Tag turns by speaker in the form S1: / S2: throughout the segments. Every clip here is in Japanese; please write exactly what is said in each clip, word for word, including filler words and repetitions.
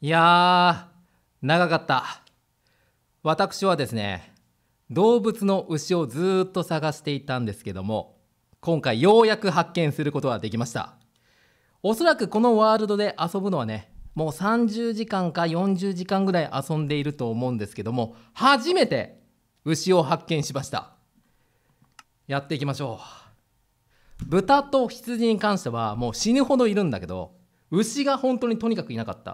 S1: いやー、長かった。私はですね、動物の牛をずーっと探していたんですけども、今回ようやく発見することができました。おそらくこのワールドで遊ぶのはね、もうさんじゅうじかんかよんじゅうじかんぐらい遊んでいると思うんですけども、初めて牛を発見しました。やっていきましょう。豚と羊に関してはもう死ぬほどいるんだけど、牛が本当にとにかくいなかった。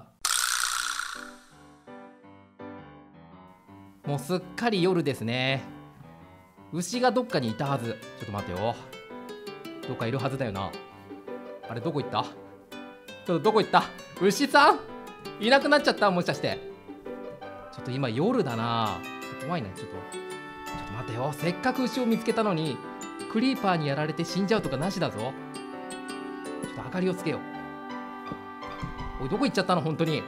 S1: もうすっかり夜ですね。牛がどっかにいたはず。ちょっと待ってよ。どっかいるはずだよな。あれどこ行った？ちょっとどこ行った？牛さんいなくなっちゃった？もしかして。ちょっと今夜だな。ちょっと怖いね。ちょっとちょっと待ってよ。せっかく牛を見つけたのにクリーパーにやられて死んじゃうとかなしだぞ。ちょっと明かりをつけよう。おい、どこ行っちゃったの本当に。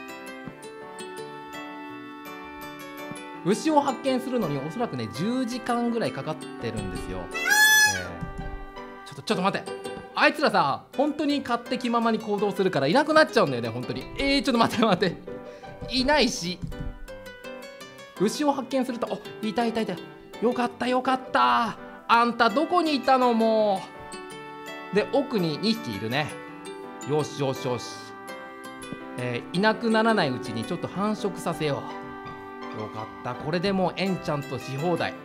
S1: 牛を発見するのにおそらくねじゅうじかんぐらいかかってるんですよ。えー、ちょっとちょっと待って。あいつらさ、本当に勝手気ままに行動するからいなくなっちゃうんだよね、本当に。えー、ちょっと待って待って。いないし。牛を発見すると、お、いたいたいた。よかったよかった。あんたどこにいたのもう。で、奥ににひきいるね。よしよしよし。えー、いなくならないうちにちょっと繁殖させよう。よかった。これでもうエンチャントし放題。ね。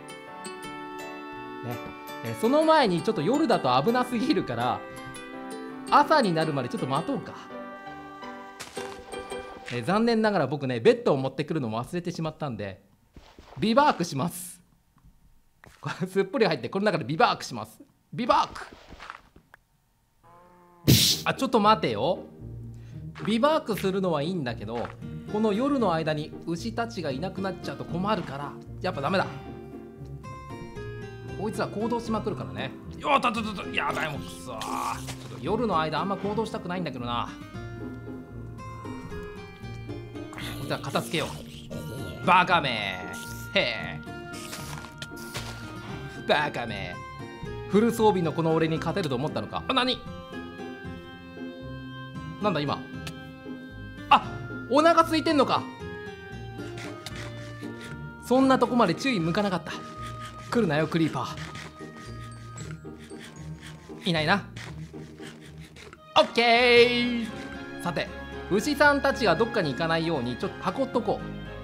S1: えその前にちょっと夜だと危なすぎるから朝になるまでちょっと待とうか。え残念ながら僕ねベッドを持ってくるのも忘れてしまったんでビバークします。すっぽり入ってこの中でビバークします。ビバーク。あ、ちょっと待てよ。ビバークするのはいいんだけどこの夜の間に牛たちがいなくなっちゃうと困るからやっぱダメだ。こいつら行動しまくるからね。よっとっとっと、やだよもうくそー。ちょっと夜の間あんま行動したくないんだけどな。こいつら片付けよう。バカめへえバカめ。フル装備のこの俺に勝てると思ったのか。あ、何なんだ今。あ、お腹空いてんのか。そんなとこまで注意向かなかった。来るなよクリーパー。いないな。オッケー。さて牛さんたちがどっかに行かないようにちょっと囲っとこ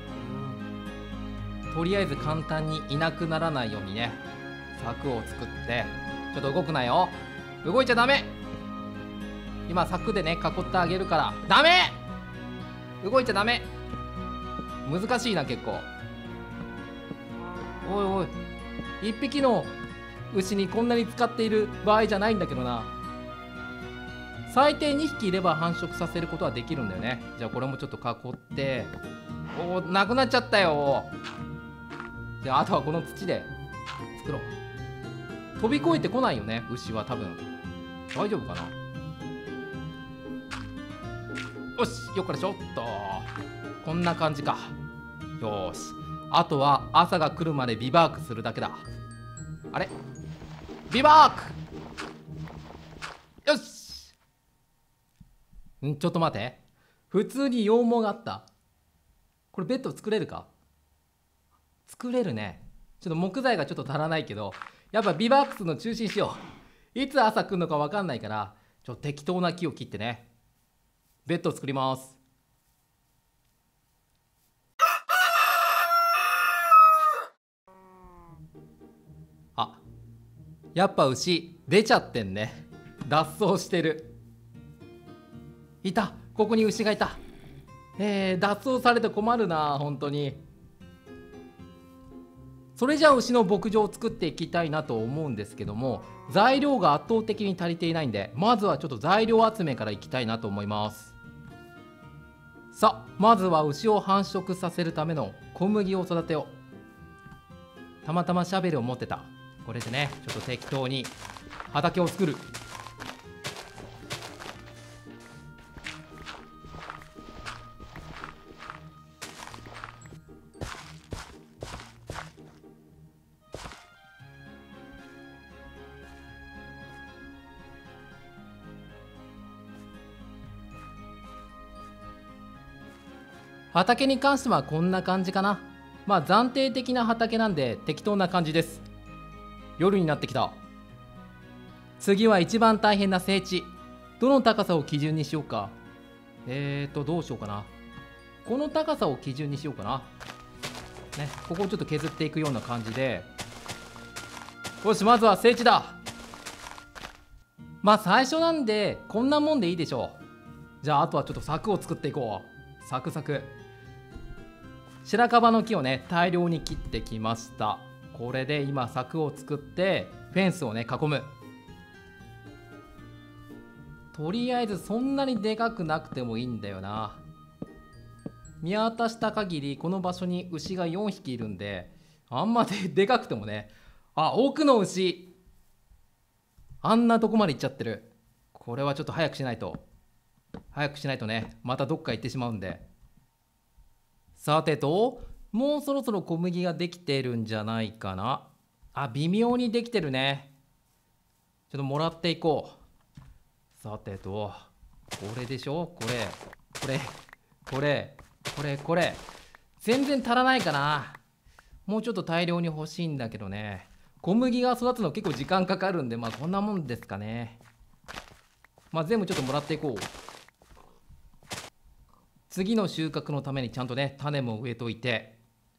S1: う。とりあえず簡単にいなくならないようにね柵を作って。ちょっと動くなよ。動いちゃダメ。今柵でね囲ってあげるからダメ。動いちゃダメ。難しいな結構。おいおい、一匹の牛にこんなに使っている場合じゃないんだけどな。最低にひきいれば繁殖させることはできるんだよね。じゃあこれもちょっと囲って。おお、なくなっちゃったよ。じゃああとはこの土で作ろう。飛び越えてこないよね牛は多分。大丈夫かな。よし、よっからしょっと。こんな感じか。よし、あとは朝が来るまでビバークするだけだ。あれビバーク。よし。んちょっと待って。普通に羊毛があった。これベッド作れるか。作れるね。ちょっと木材がちょっと足らないけどやっぱビバークスの中心しよう。いつ朝来るのか分かんないからちょっと適当な木を切ってねベッドを作ります。あ、やっぱ牛出ちゃってんね。脱走してる。いた、ここに牛がいた。えー、脱走されて困るな本当に。それじゃあ牛の牧場を作っていきたいなと思うんですけども材料が圧倒的に足りていないんでまずはちょっと材料集めからいきたいなと思います。さあまずは牛を繁殖させるための小麦を育てよう。たまたまシャベルを持ってた。これでねちょっと適当に畑を作る。 畑に関してはこんな感じかな。まあ暫定的な畑なんで適当な感じです。夜になってきた。次は一番大変な整地。どの高さを基準にしようか。えーとどうしようかな。この高さを基準にしようかな。ね、ここをちょっと削っていくような感じで。よし、まずは整地だ。まあ最初なんでこんなもんでいいでしょう。じゃああとはちょっと柵を作っていこう。サクサク。白樺の木をね大量に切ってきました。これで今柵を作ってフェンスをね囲む。とりあえずそんなにでかくなくてもいいんだよな。見渡した限りこの場所に牛がよんひきいるんで、あんまででかくてもね。あ、奥の牛あんなとこまで行っちゃってる。これはちょっと早くしないと早くしないとね、またどっか行ってしまうんで。さてと、もうそろそろ小麦ができてるんじゃないかな。あ、微妙にできてるね。ちょっともらっていこう。さてと、これでしょ。これこれこれこれこれ全然足らないかな。もうちょっと大量に欲しいんだけどね。小麦が育つの結構時間かかるんで、まあこんなもんですかね。まあ全部ちょっともらっていこう。次の収穫のためにちゃんとね種も植えといて。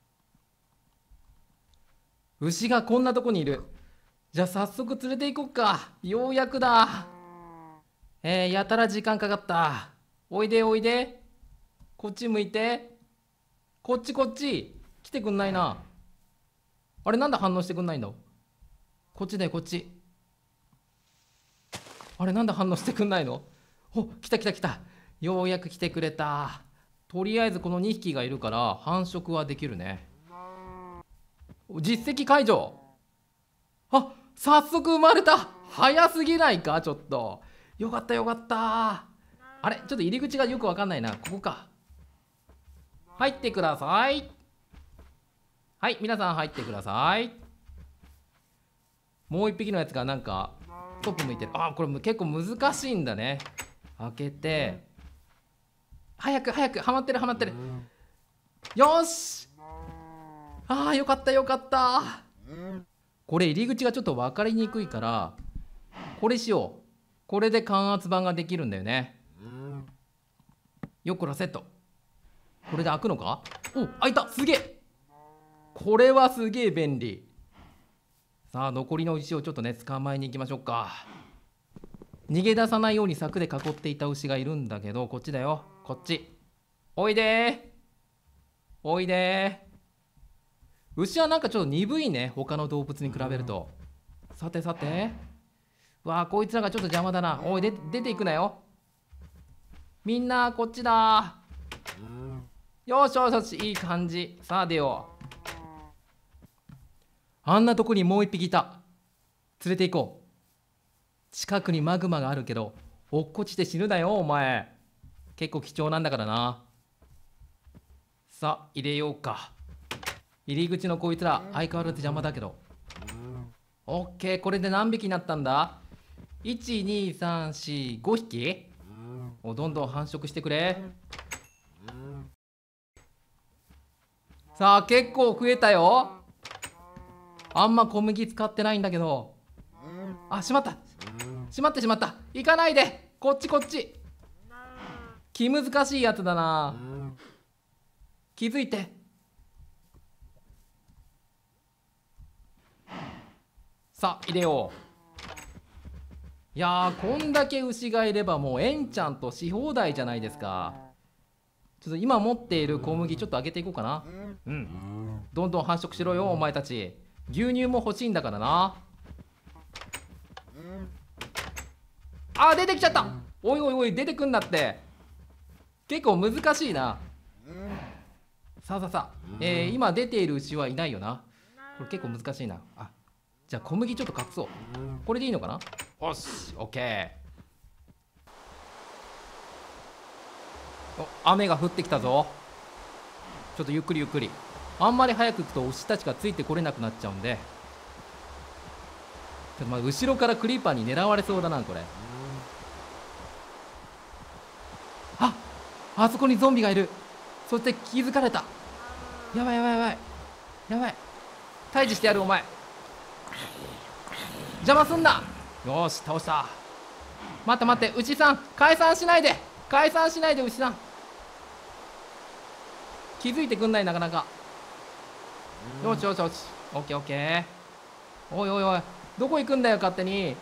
S1: 牛がこんなとこにいる。じゃあ早速連れて行こっか。ようやくだ。えー、やたら時間かかった。おいでおいで。こっち向いて。こっちこっち。来てくんないな。あれなんで反応してくんないの。こっちだよこっち。あれなんで反応してくんないの。お、来た来た来た。ようやく来てくれた。とりあえずこのにひきがいるから繁殖はできるね。実績解除。あ、早速生まれた。早すぎないかちょっと。よかったよかった。あれちょっと入り口がよくわかんないな。ここか。入ってください。はい、皆さん入ってください。もう一匹のやつがなんかトップ向いてる。あ、これ結構難しいんだね。開けて早く早く。はまってるはまってる。よし。あーよかったよかった。これ入り口がちょっと分かりにくいからこれしよう。これで感圧板ができるんだよね。よっこらセット。これで開くのか。お、開いた。すげえ。これはすげえ便利。さあ残りの牛をちょっとね捕まえに行きましょうか。逃げ出さないように柵で囲っていた牛がいるんだけど、こっちだよこっち。おいでーおいでー。牛はなんかちょっと鈍いね、他の動物に比べると。さてさて、わあこいつらがちょっと邪魔だな。おいで出ていくなよ。みんなこっちだ。よしよしよし、いい感じ。さあ出よう。あんなとこにもう一匹いた。連れて行こう。近くにマグマがあるけど落っこちて死ぬなよお前。結構貴重なんだからな。さあ入れようか。入り口のこいつら相変わらず邪魔だけど。オッケー。これで何匹になったんだ。いちにさんしごひき。お、どんどん繁殖してくれ。さあ結構増えたよ。あんま小麦使ってないんだけど。あ、しまったしまってしまった。行かないで。こっちこっち。気難しいやつだな。気づいて。さあ入れよう。いやーこんだけ牛がいればもうエンチャントし放題じゃないですか。ちょっと今持っている小麦ちょっと上げていこうかな。うん、どんどん繁殖しろよお前たち。牛乳も欲しいんだからな。あ、出てきちゃった。おいおいおい出てくんなって。結構難しいな。さあさあさあ、えー、今出ている牛はいないよな。これ結構難しいな。あ、じゃあ小麦ちょっと隠そう。これでいいのかな。よし、オッケー。お、雨が降ってきたぞ。ちょっとゆっくりゆっくり。あんまり早く行くと牛たちがついてこれなくなっちゃうんで。ちょっとまあ後ろからクリーパーに狙われそうだなこれ。あ、あそこにゾンビがいる。 そして気づかれた。やばいやばいやばいやばい、退治してやる。お前邪魔すんな。よし倒した。待って待って、牛さん解散しないで、解散しないで牛さん。気づいてくんない、なかなか。よしよしよし、オッケーオッケー。おいおいおい、どこ行くんだよ勝手に。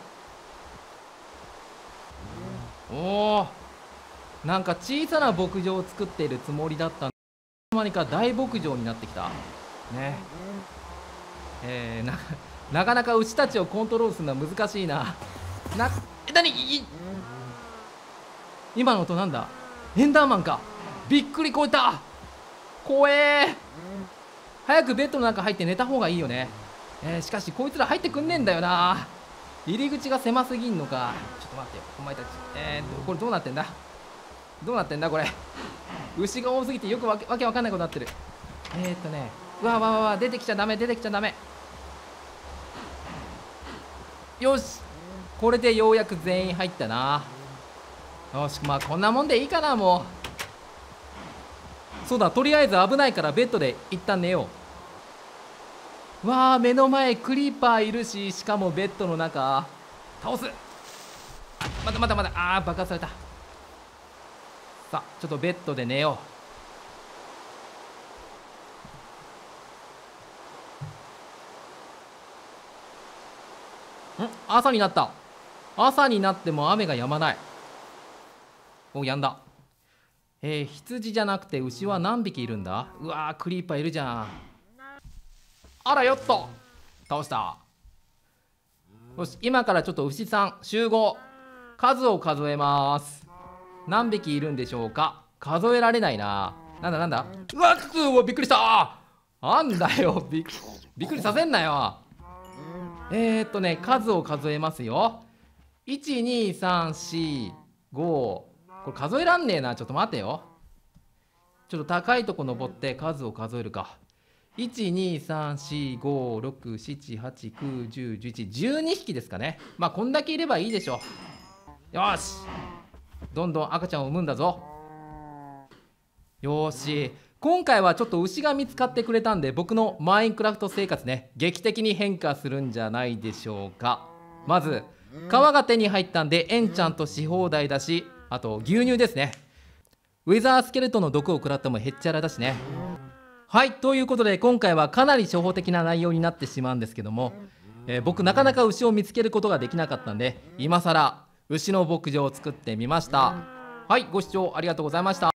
S1: おお、なんか小さな牧場を作っているつもりだったのに、いつの間にか大牧場になってきたね。えー、ななかなか牛たちをコントロールするのは難しいな。なえ、何い今の音なんだ。エンダーマンか。びっくり、こえた。怖え。早くベッドの中入って寝た方がいいよね。えー、しかしこいつら入ってくんねえんだよな。入り口が狭すぎんのか。ちょっと待ってよお前たち。えー、っとこれどうなってんだ、どうなってんだこれ。牛が多すぎてよくわけわけわかんないことになってる。えー、っとね、うわわわわ、出てきちゃダメ、出てきちゃダメ。よし、これでようやく全員入ったな。よし、まあこんなもんでいいかな。もうそうだ、とりあえず危ないからベッドで一旦寝よう。わあ、目の前クリーパーいるし、しかもベッドの中。倒す。またまたまた、あー爆発された。さあちょっとベッドで寝よう。ん朝になった。朝になっても雨が止まない。お、やんだ。えー、羊じゃなくて牛は何匹いるんだ。うわー、クリーパーいるじゃん。あらよっと倒した。よし、今からちょっと牛さん集合。数を数えます。何匹いるんでしょうか。数えられないな。なんだなんだ、うわっつー、びっくりした。なんだよ、びびっくりさせんなよ。えーっとね、数を数えますよ。いちにさんしご、これ数えらんねえな。ちょっと待ってよ。ちょっと高いとこ登って数を数えるか。いちにさんしごろくしちはちきゅうじゅうじゅういち、じゅうにひきですかね。まあこんだけいればいいでしょう。よし、どんどん赤ちゃんを産むんだぞ。よし、今回はちょっと牛が見つかってくれたんで、僕のマインクラフト生活ね、劇的に変化するんじゃないでしょうか。まず皮が手に入ったんでエンチャントし放題だし、あと牛乳ですね。ウェザースケルトンの毒を食らってもへっちゃらだしね。はい、ということで今回はかなり初歩的な内容になってしまうんですけども、えー僕なかなか牛を見つけることができなかったんで、今更牛の牧場を作ってみました。はい、ご視聴ありがとうございました。